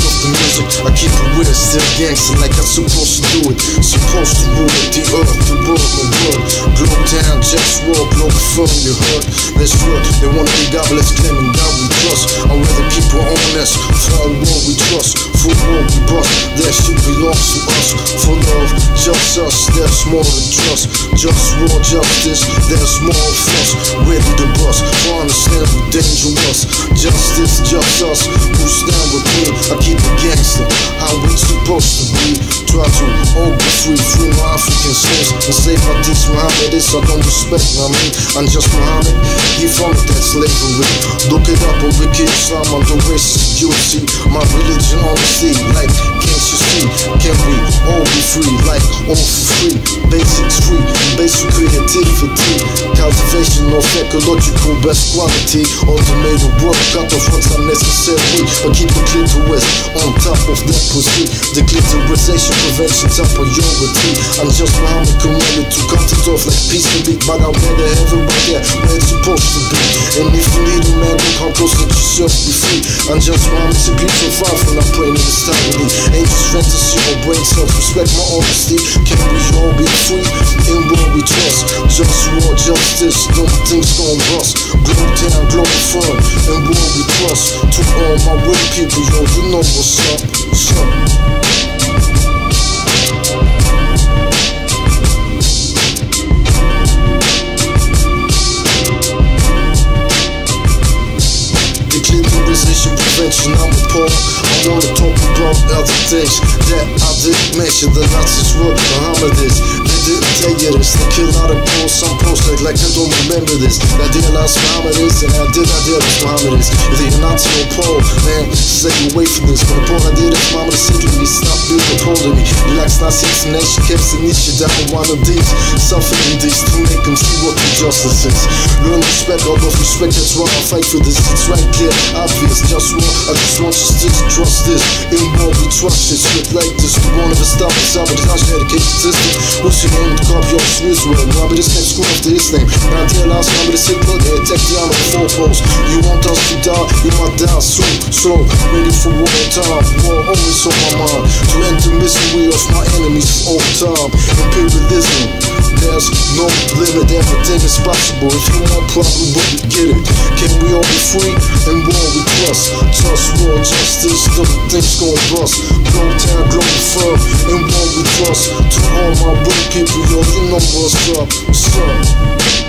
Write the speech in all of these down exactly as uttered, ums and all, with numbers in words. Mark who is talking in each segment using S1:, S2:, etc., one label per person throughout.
S1: of the music, I keep it real, still gangster like I'm supposed to do it. Supposed to rule it, the earth, the world, my word. Glow down, JustWar, Globalfirm, you heard? That's real, they wanna be godless, claiming God we trust. I'd rather keep our own nest, for our world we trust, for world we bust. That shit belongs to us, for love, just us, there's more than trust. JustWar, justice, there's more of us. Ready to bust, for understand we're dangerous. Justice, just us, who stand with me. I keep it gangster, how we supposed to be. Try to all be free, free my African slaves, and save my teach Muhammad. This I don't respect, I mean, I'm just Muhammad. He founded that slavery. Look it up on Wiki Islam, I'm the racist, you'll see. My religion on the sea, like, can't you see? Can we all be free, like, all for free? Basics free, basic creativity. Cultivation of ecological best quality. Automated work, cut off what's unnecessary. But keep the clitoris on top of that pussy. The clitorisation prevention top priority. I'm just Muhammad commanded to cut it off like peace and beat. But I'll rather have it right there where it's supposed to be. And if you need a man, look how close that yourself be free. I'm just Muhammad simply survive when I'm praying in this time. Ain't just fantasy or brain self-respect, my honesty. Can we all be free in what we trust? JustWar, justice, them things gon' bust. Glow down, Globalfirm, and what we trust. To all my real people, yo, you know what's up, what's up. Prevention, I'm appalled. I wanna talk about other things that I didn't mention. The Nazis were Muhammad is. They didn't tell you this. They kill out of posts, some posts like, like I don't remember this. I realized Muhammad is, and I did not realize Muhammad is. If you're not to a pole, man, stay away from this. But the point I did is Muhammad is secretly stop being a pole to me. Relax, not six nation, kept the niche down one of these. Suffering these to make them see what the justice is. Learn respect, all of respect, that's why I fight for this. It's right clear, obvious. JustWar, I just want you to trust this. In what we trust, it's shit like this. We won't ever stop this out, but it's not your education system. What's your name? The cop, your Israel. Now, but this name school after his name. Now, dear last number, this Hitler, they attack the honor of four posts. You want us to die, you might die soon. Slow, ready for war time. War always on my mind. To end the misery of my enemies for all time. Imperialism, there's no limit, everything is possible. If you want problem, but you get it. Can we all be free and war we trust? JustWar, justice, the things gon' bust. Glow down, Globalfirm, and war we trust. To all my real people, yo, you know what's up, what's up.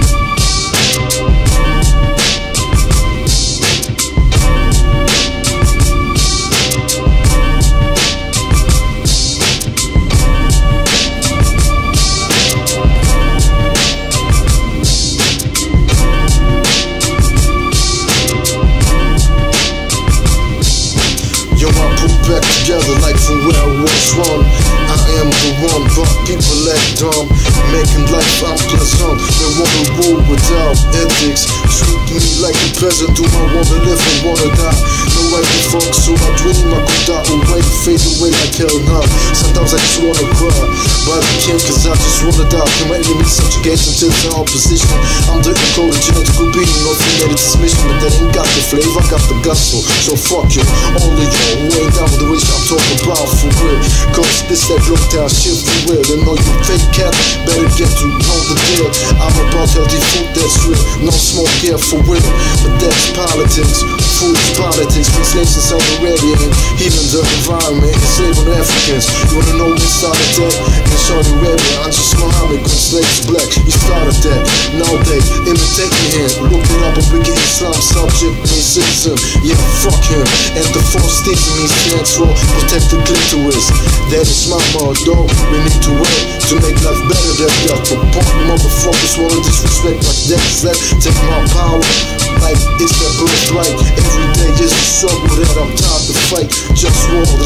S1: Back together like from where I was one. I am the one, but people act dumb, making life unpleasant. They wanna rule without ethics, treat me like a peasant. Do I wanna live and wanna die? No way to fuck, so I dream I could die away, fade away like hell now. Sometimes I just wanna cry, but I can't cause I just wanna die. Can my enemies subjugate until the opposition? I'm the encoded genetical being of humanity transmission, but that ain't got the flavor, I got the gusto. So fuck you, all of you who ain't down with the wish I'm talking about for real. Cause this that look down shit for real. And all you fake cat, better get to know the deal. I'm about healthy food that's real, no smoke here for real. But that's politics, food is politics. Mixed nations Saudi Arabia and healing the environment, enslaving Africans. You wanna know who started that? In Saudi Arabia, I'm just Muhammad, cause slaves black. He started that, now they imitate me here. Look it up on Wiki Islam, subject means citizen. Yeah, fuck him. And the force sticks means stands for protect the clitoris. That is my motto. We need to work to make life better than death. But punk motherfuckers wanna disrespect like that. That take my power like it's their birthright. Every day is a struggle that I'm tired to fight. JustWar all the time.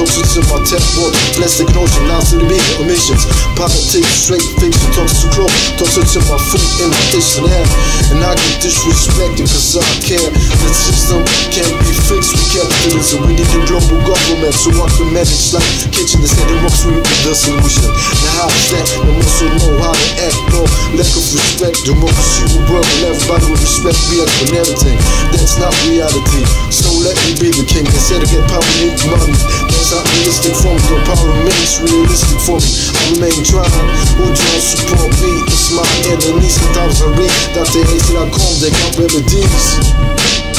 S1: toxins in my tap water, plastic and ocean, now to the bigger emissions. Politics, straight fiction, toxic to clothes, toxic to my food and my dish and air. And I get disrespected cause I care. The system can't be fixed with capitalism. We need a global government so I can manage like kitchen instead of rocks with the solution. Now how is that? They also know how to act, no lack of respect. Democracy will work and everybody will respect me and everything. That's not reality, so let me be the king. Instead of get power, need money. That's not realistic for me, no power remains realistic for me. I remain trying, who don't support me? It's my enemies, a thousand read Doctor H dot com, they got remedies.